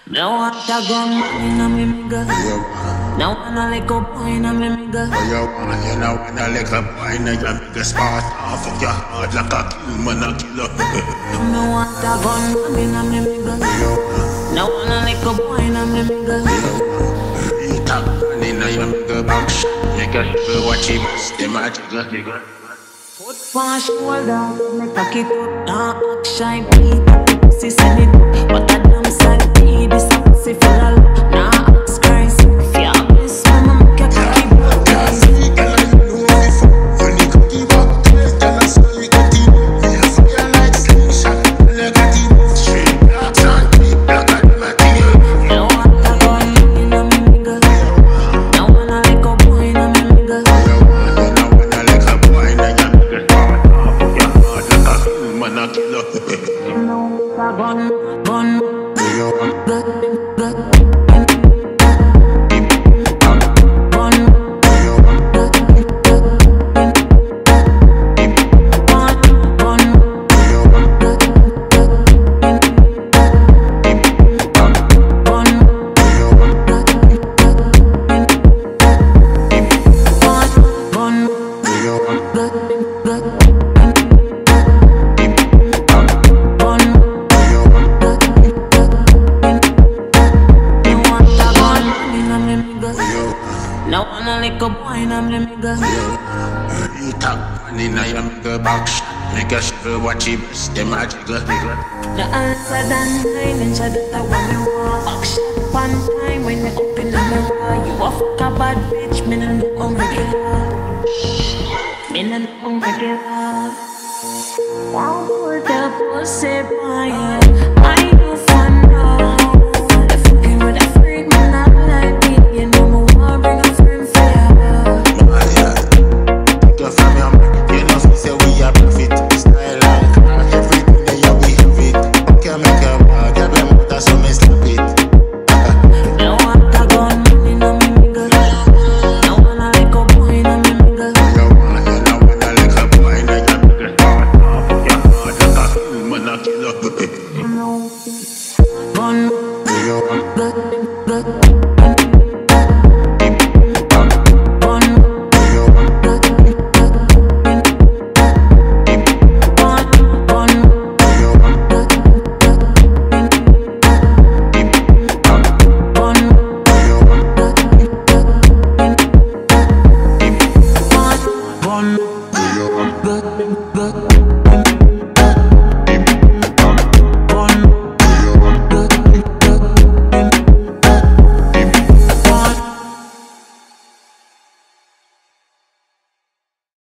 Now want a gun inna me nigga. Now want a little boy inna me nigga. You know when a little boy inna your nigga spot off of your heart like a kill man a killer. Now want a gun inna me nigga. Now want a little boy inna me nigga. Eat a gun inna your nigga box. Nigga you watch him them a jiggle. Foot on shoulder, make a kick up, nah action beat. Pussy send it, but a damn sad beat. This a pussy full of love, nah ask Christ. If you have this, I'ma make a cocky blow. Can't see girl I know me fuck. When you cocky back, girl I saw you got it. Me a fire like slingshot, negative. Straight blacks and deep black and them a thing. Now want a gun inna me nigga. Now want a little boy inna me nigga. You know when a little boy inna your nigga spot off of your heart like a kill man a killer. Now a gun, now want a little boy inna me nigga. Eat a gun inna your nigga box. Make a shiver watch him them a jiggle. The answer than 9 inch that I want me want. Action one time when me up in the mirror. You a fuck a bad bitch, me no know on regular. Me no know on regular. Wow, put the pussy boy, I do fun now. The fucking with a freak, man, not like me. You know me want bring a friend for you. Take it from your man. You know we say we a profit. Style and car, everything that you we have it. Okay, make a walk, get them out so me slap it. Now want a gun inna me nigga. Now want a little boy inna me nigga. You know when a little boy inna your nigga spot off of your heart like a kill man a killer. Gun, You know gun.